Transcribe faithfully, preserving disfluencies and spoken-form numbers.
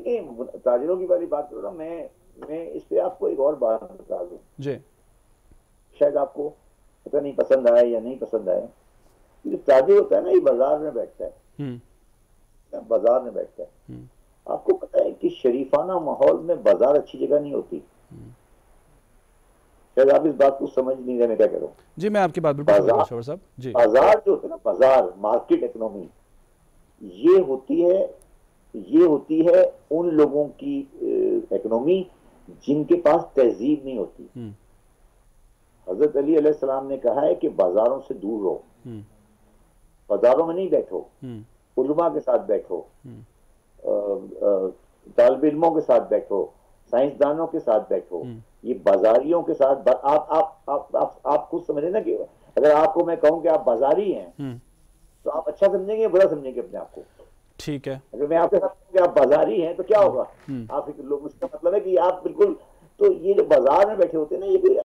देखें, ताजिरों की वाली बात करो ना, मैं मैं इस पे आपको एक और बात बता दूं जी। शायद आपको पता नहीं पसंद आए या नहीं पसंद आए। ये ताजिर होता है ना, ये बाजार में बैठता है, हम्म। बाजार में बैठता है। हम्म। आपको पता है कि शरीफाना माहौल में बाजार अच्छी जगह नहीं होती। शायद आप इस बात को समझ नहीं रहे मैं क्या कह रहा हूँ। जी, मैं आपकी बात बिल्कुल समझ गया बाजार, शोर साहब जी। बाजार जो होता है ना, बाजार मार्केट इकोनॉमी, ये होती है ये होती है उन लोगों की इकोनॉमी जिनके पास तहजीब नहीं होती। हम्म। हजरत अली अलैहिस्सलाम ने कहा है कि बाजारों से दूर रहो, हम्म। बाजारों में नहीं बैठो, हम्म। उलमा के साथ बैठो, हम्म। तालिब इल्मों के साथ बैठो, साइंसदानों के साथ बैठो। हम्म। ये बाजारियों के साथ आप आप आप आप, आप खुद समझे ना कि अगर आपको मैं कहूं कि आप बाजारी हैं हम्म। तो आप अच्छा समझेंगे बुरा समझेंगे अपने आप को। ठीक है। अगर मैं आपके साथ कहूं कि आप बाजारी हैं तो क्या हम्म। होगा? हम्म। आप एक लोग, उसका मतलब है कि आप बिल्कुल, तो ये जो बाजार में बैठे होते हैं ना, ये कोई